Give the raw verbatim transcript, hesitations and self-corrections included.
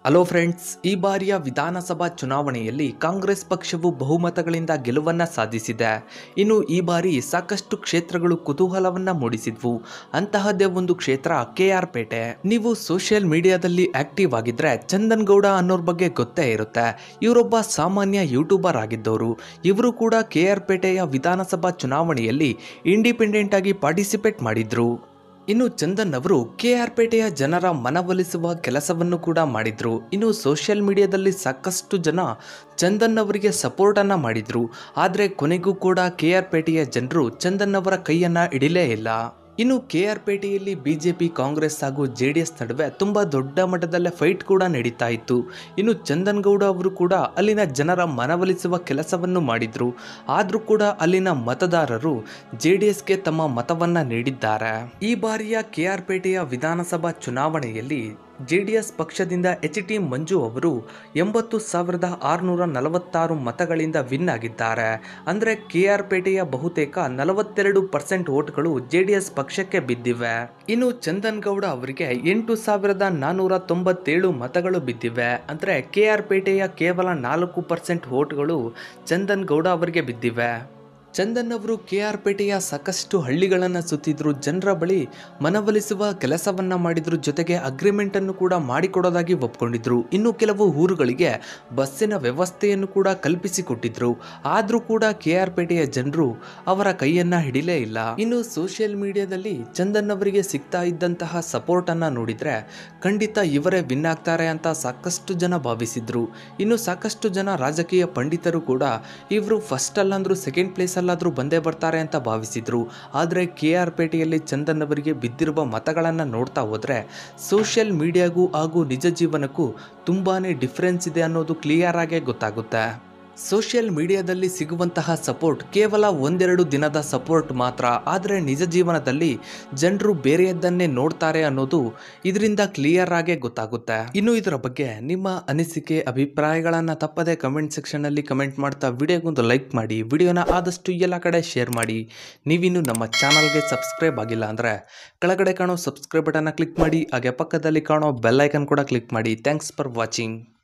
Hello friends, ಈ ಬಾರಿಯ ವಿಧಾನಸಭಾ ಚುನಾವಣೆಯಲ್ಲಿ ಕಾಂಗ್ರೆಸ್ ಪಕ್ಷವು ಬಹುಮತಗಳಿಂದ ಗೆಲುವನ್ನು ಸಾಧಿಸಿದೆ. ಇನ್ನು ಈ ಬಾರಿ ಸಾಕಷ್ಟು ಕ್ಷೇತ್ರಗಳು ಕುತೂಹಲವನ್ನ ಮೂಡಿಸಿದ್ವು. ಅಂತಹದ್ದೇ ಒಂದು ಕ್ಷೇತ್ರ ಕೆ ಆರ್ ಪೇಟೆ. ನೀವು ಸೋಷಿಯಲ್ ಮೀಡಿಯಾದಲ್ಲಿ ಆಕ್ಟಿವ್ ಆಗಿದ್ರೆ ಚಂದನ್ ಗೌಡ ಅನ್ನೋರ್ ಬಗ್ಗೆ ಗೊತ್ತೇ ಇರುತ್ತೆ. ಇವರೊಬ್ಬ ಸಾಮಾನ್ಯ ಯೂಟ್ಯೂಬರ್ ಆಗಿದ್ದವರು. ಇವರು ಕೂಡ ಕೆ ಆರ್ ಪೇಟೆಯ ವಿಧಾನಸಭಾ ಚುನಾವಣೆಯಲ್ಲಿ ಇಂಡಿಪೆಂಡೆಂಟ್ ಆಗಿ ಪಾರ್ಟಿಸಿಪೇಟ್ ಮಾಡಿದ್ರು. ಇನ್ನು ಚಂದನ್ ಅವರು ಕೆ ಆರ್ ಪೇಟೆಯ ಜನರ ಮನವೊಲಿಸುವ ಕೆಲಸವನ್ನು ಕೂಡ ಮಾಡಿದ್ರು. ಇನ್ನು ಸೋಷಿಯಲ್ ಮೀಡಿಯಾದಲ್ಲಿ ಸಾಕಷ್ಟು ಜನ ಚಂದನ್ ಅವರಿಗೆ ಸಪೋರ್ಟ್ ಅನ್ನ ಮಾಡಿದ್ರು. ಆದರೆ ಕೊನೆಗೂ ಕೂಡ ಕೆ ಆರ್ ಪೇಟೆಯ ಜನರು ಚಂದನ್ ಅವರ ಕೈಯನ್ನ ಹಿಡಿಲೇ ಇಲ್ಲ. ಇನ್ನು ಕೆ ಆರ್ ಪೇಟೆಯಲ್ಲಿ ಬಿಜೆಪಿ, ಕಾಂಗ್ರೆಸ್ ಹಾಗೂ ಜೆ ಡಿ ಎಸ್ ನಡುವೆ ತುಂಬಾ ದೊಡ್ಡ ಮಟ್ಟದಲ್ಲೇ ಫೈಟ್ ಕೂಡ ನಡೀತಾ ಇತ್ತು. ಇನ್ನು ಚಂದನ್ ಗೌಡ ಅವರು ಕೂಡ ಅಲ್ಲಿನ ಜನರ ಮನವೊಲಿಸುವ ಕೆಲಸವನ್ನು ಮಾಡಿದ್ರು. ಆದ್ರೂ ಕೂಡ ಅಲ್ಲಿನ ಮತದಾರರು ಜೆ ಡಿ ಎಸ್ಗೆ ತಮ್ಮ ಮತವನ್ನ ನೀಡಿದ್ದಾರೆ. ಈ ಬಾರಿಯ ಕೆ ಆರ್ ಪೇಟೆಯ ವಿಧಾನಸಭಾ ಚುನಾವಣೆಯಲ್ಲಿ ಜೆ ಡಿ ಎಸ್ ಪಕ್ಷದಿಂದ ಎಚ್ ಟಿ ಮಂಜು ಅವರು ಎಂಬತ್ತು ಸಾವಿರದ ಆರುನೂರ ನಲವತ್ತಾರು ಮತಗಳಿಂದ ವಿನ್ ಆಗಿದ್ದಾರೆ. ಅಂದರೆ ಕೆ ಆರ್ ಪೇಟೆಯ ಬಹುತೇಕ ನಲವತ್ತೆರಡು ಪರ್ಸೆಂಟ್ ವೋಟ್ಗಳು ಜೆ ಡಿ ಎಸ್ ಪಕ್ಷಕ್ಕೆ ಬಿದ್ದಿವೆ. ಇನ್ನು ಚಂದನ್ ಗೌಡ ಅವರಿಗೆ ಎಂಟು ಸಾವಿರದ ನಾನ್ನೂರ ತೊಂಬತ್ತೇಳು ಮತಗಳು ಬಿದ್ದಿವೆ. ಅಂದರೆ ಕೆ ಆರ್ ಪೇಟೆಯ ಕೇವಲ ನಾಲ್ಕು ಪರ್ಸೆಂಟ್ ವೋಟ್ಗಳು ಚಂದನ್ ಗೌಡ ಅವರಿಗೆ ಬಿದ್ದಿವೆ. ಚಂದನ್ ಅವರು ಕೆ ಆರ್ ಪೇಟೆಯ ಸಾಕಷ್ಟು ಹಳ್ಳಿಗಳನ್ನು ಸುತ್ತಿದ್ರು, ಜನರ ಬಳಿ ಮನವೊಲಿಸುವ ಕೆಲಸವನ್ನ ಮಾಡಿದ್ರು, ಜೊತೆಗೆ ಅಗ್ರಿಮೆಂಟ್ ಅನ್ನು ಕೂಡ ಮಾಡಿಕೊಡೋದಾಗಿ ಒಪ್ಕೊಂಡಿದ್ರು. ಇನ್ನು ಕೆಲವು ಊರುಗಳಿಗೆ ಬಸ್ಸಿನ ವ್ಯವಸ್ಥೆಯನ್ನು ಕೂಡ ಕಲ್ಪಿಸಿಕೊಟ್ಟಿದ್ರು. ಆದ್ರೂ ಕೂಡ ಕೆ ಆರ್ ಪೇಟೆಯ ಜನರು ಅವರ ಕೈಯನ್ನ ಹಿಡಿಲೇ ಇಲ್ಲ. ಇನ್ನು ಸೋಷಿಯಲ್ ಮೀಡಿಯಾದಲ್ಲಿ ಚಂದನ್ ಅವರಿಗೆ ಸಿಗ್ತಾ ಇದ್ದಂತಹ ಸಪೋರ್ಟ್ ಅನ್ನ ನೋಡಿದ್ರೆ ಖಂಡಿತ ಇವರೇ ವಿನ್ ಆಗ್ತಾರೆ ಅಂತ ಸಾಕಷ್ಟು ಜನ ಭಾವಿಸಿದ್ರು. ಇನ್ನು ಸಾಕಷ್ಟು ಜನ ರಾಜಕೀಯ ಪಂಡಿತರು ಕೂಡ ಇವರು ಫಸ್ಟ್ ಅಲ್ಲಾಂದ್ರೂ ಸೆಕೆಂಡ್ ಪ್ಲೇಸ್ ಅಲ್ಲಾದ್ರೂ ಬಂದೇ ಬರ್ತಾರೆ ಅಂತ ಭಾವಿಸಿದ್ರು. ಆದರೆ ಕೆ ಆರ್ ಪೇಟೆಯಲ್ಲಿ ಚಂದನ್ ಅವರಿಗೆ ಬಿದ್ದಿರುವ ಮತಗಳನ್ನು ನೋಡ್ತಾ ಹೋದ್ರೆ ಸೋಷಿಯಲ್ ಮೀಡಿಯಾಗೂ ಹಾಗೂ ನಿಜ ಜೀವನಕ್ಕೂ ತುಂಬಾನೇ ಡಿಫರೆನ್ಸ್ ಇದೆ ಅನ್ನೋದು ಕ್ಲಿಯರ್ ಆಗೇ ಗೊತ್ತಾಗುತ್ತೆ. ಸೋಷಿಯಲ್ ಮೀಡಿಯಾದಲ್ಲಿ ಸಿಗುವಂತಹ ಸಪೋರ್ಟ್ ಕೇವಲ ಒಂದೆರಡು ದಿನದ ಸಪೋರ್ಟ್ ಮಾತ್ರ. ಆದರೆ ನಿಜ ಜೀವನದಲ್ಲಿ ಜನರು ಬೇರೆಯದನ್ನೇ ನೋಡ್ತಾರೆ ಅನ್ನೋದು ಇದರಿಂದ ಕ್ಲಿಯರ್ ಆಗೇ ಗೊತ್ತಾಗುತ್ತೆ. ಇನ್ನು ಇದರ ಬಗ್ಗೆ ನಿಮ್ಮ ಅನಿಸಿಕೆ, ಅಭಿಪ್ರಾಯಗಳನ್ನು ತಪ್ಪದೆ ಕಮೆಂಟ್ ಸೆಕ್ಷನ್ ಅಲ್ಲಿ ಕಮೆಂಟ್ ಮಾಡ್ತಾ ವಿಡಿಯೋಗೊಂದು ಲೈಕ್ ಮಾಡಿ, ವಿಡಿಯೋನ ಆದಷ್ಟು ಎಲ್ಲ ಕಡೆ ಶೇರ್ ಮಾಡಿ. ನೀವಿನ್ನು ನಮ್ಮ ಚಾನಲ್ಗೆ ಸಬ್ಸ್ಕ್ರೈಬ್ ಆಗಿಲ್ಲ ಅಂದರೆ ಕೆಳಗಡೆ ಕಾಣೋ ಸಬ್ಸ್ಕ್ರೈಬ್ ಬಟನ್ನ ಕ್ಲಿಕ್ ಮಾಡಿ, ಹಾಗೆ ಪಕ್ಕದಲ್ಲಿ ಕಾಣೋ ಬೆಲ್ ಐಕನ್ ಕೂಡ ಕ್ಲಿಕ್ ಮಾಡಿ. Thanks for watching.